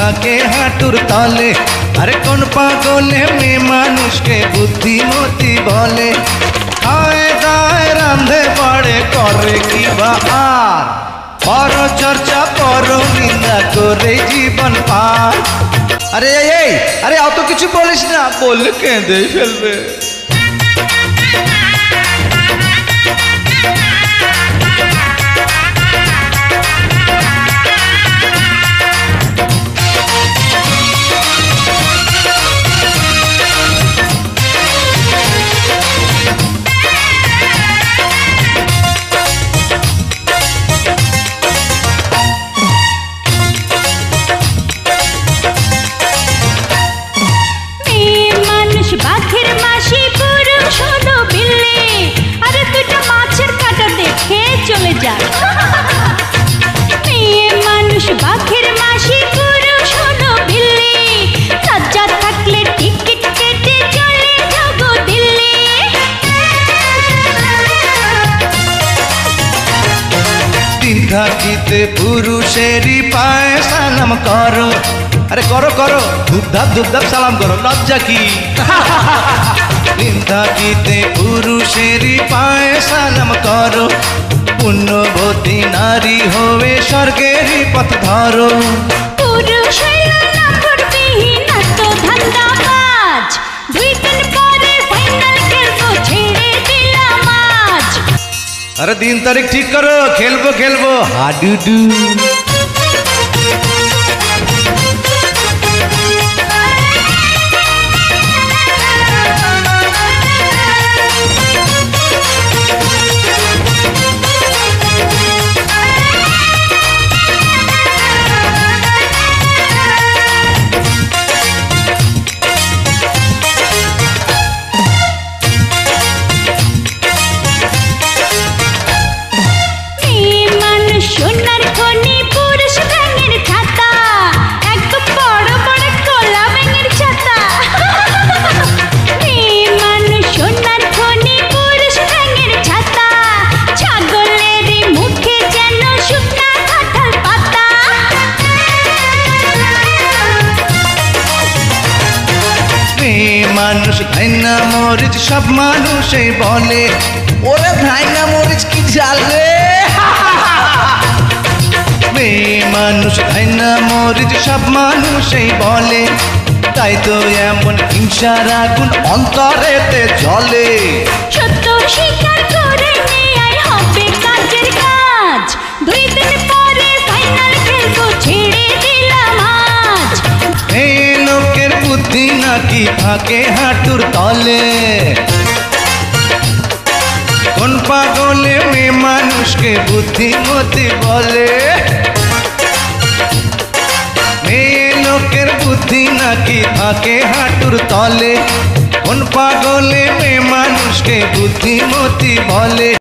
থাকে হাঁটুর তলে। আরে কোন পাগলে মেয়ে মানুষকে বুদ্ধিমতী বলে? খায় দায় রান্ধে বাড়ে করে কি বা আর, পর চর্চা পর নিন্দা করে জীবন পার। আরে এই আরে অত কিছু বলিস না, বললে কেঁদে ফেলবে। মানুষ বাঘের মাসি পুরুষ হলো বিল্লি, লজ্জা থাকলে টিকিট কেটে চলে যাবো দিল্লি। দিন থাকিতে পুরুষেরই পায়ে সালাম করো। আরে করো করো, ধুপধাপ সালাম করো, লজ্জা কি? দিন থাকিতে পুরুষেরই পায়ে সালাম করো, পুণ্যবতী নারী হয়ে স্বর্গেরই পথ ধরো। পুরুষ হইল নম্বরবিহীন তো ধান্দাবাজ, 2 দিন পরে ফাইনাল খেলবো ছেড়ে দিলাম আজ। আরে দিন তারিখ ঠিক করো, খেলবো খেলবো হাডুডু। সোনার খনি পুরুষ ব্যাঙের ছাতা, এক বড় বড় কলা ব্যাঙের ছাতা। মানুষ সোনার খনি পুরুষ ব্যাঙের ছাতা, ছাগলের মুখে যেন শুকনা কাঁঠাল পাতা। মানুষ ধাইনা মরিচ সব মানুষই বলে, ওরে ধাইনা মরিচ কি জ্বালে। মানুষ ধাইনা মরিচ সব মানুষই বলে, তাই তো এমন হিংসার আগুন অন্তরেতে জ্বলে। সত্য স্বীকার করে নেয়াই হবে কাজের কাজ, 2 দিন পরে ফাইনাল খেলবো ছেড়ে দিলাম আজ। এই লোকের বুদ্ধি নাকি থাকে হাঁটুর তলে, কোন পাগলে মেয়ে মানুষকে বুদ্ধিমতী বলে? মেয়ে লোকের বুদ্ধি নাকি থাকে হাঁটুর তলে, কোন পাগলে মেয়ে মানুষকে বুদ্ধিমতী বলে?